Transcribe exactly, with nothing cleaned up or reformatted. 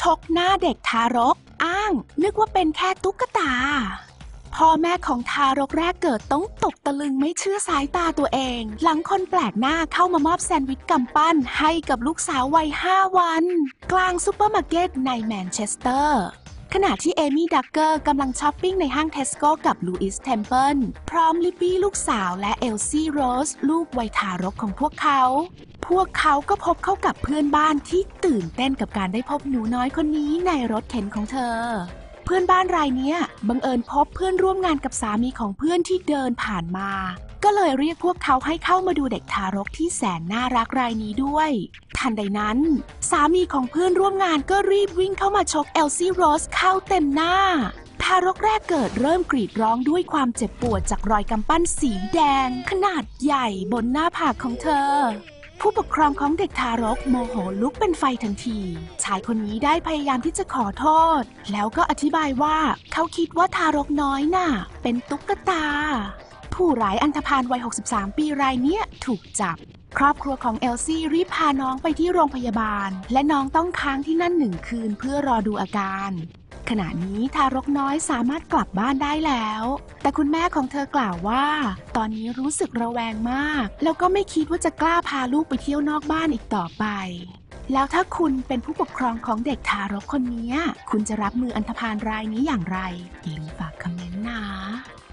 กหน้าเด็กทารกอ้างนึกว่าเป็นแค่ตุ๊กตาพ่อแม่ของทารกแรกเกิดต้องตกตะลึงไม่เชื่อสายตาตัวเองหลังคนแปลกหน้าเข้ามามอบแซนด์วิชกำปั้นให้กับลูกสาววัยห้าวันกลางซูเปอร์มาร์เก็ตในแมนเชสเตอร์ขณะที่เอมี่ดักเกอร์กำลังช้อปปิ้งในห้างเทสโก้กับลูอิสเทมเพิลพร้อมลิปปี้ลูกสาวและเอลซี่โรสลูกวัยทารกของพวกเขาพวกเขาก็พบเข้ากับเพื่อนบ้านที่ตื่นเต้นกับการได้พบหนูน้อยคนนี้ในรถเข็นของเธอเพื่อนบ้านรายนี้บังเอิญพบเพื่อนร่วมงานกับสามีของเพื่อนที่เดินผ่านมาก็เลยเรียกพวกเขาให้เข้ามาดูเด็กทารกที่แสนน่ารักรายนี้ด้วยทันใดนั้นสามีของเพื่อนร่วมงานก็รีบวิ่งเข้ามาชกเอลซี่โรสเข้าเต็มหน้าทารกแรกเกิดเริ่มกรีดร้องด้วยความเจ็บปวดจากรอยกำปั้นสีแดงขนาดใหญ่บนหน้าผากของเธอผู้ปกครองของเด็กทารกโมโหลุกเป็นไฟทันทีชายคนนี้ได้พยายามที่จะขอโทษแล้วก็อธิบายว่าเขาคิดว่าทารกน้อยน่ะเป็นตุ๊กตาผู้ร้ายอันธพาลวัยหกสิบสามปีรายเนี้ยถูกจับครอบครัวของเอลซี่รีบพาน้องไปที่โรงพยาบาลและน้องต้องค้างที่นั่นหนึ่งคืนเพื่อรอดูอาการขณะนี้ทารกน้อยสามารถกลับบ้านได้แล้วแต่คุณแม่ของเธอกล่าวว่าตอนนี้รู้สึกระแวงมากแล้วก็ไม่คิดว่าจะกล้าพาลูกไปเที่ยวนอกบ้านอีกต่อไปแล้วถ้าคุณเป็นผู้ปกครองของเด็กทารกคนนี้คุณจะรับมืออันธพาลรายนี้อย่างไรอย่าลืมฝากคอมเมนต์นะ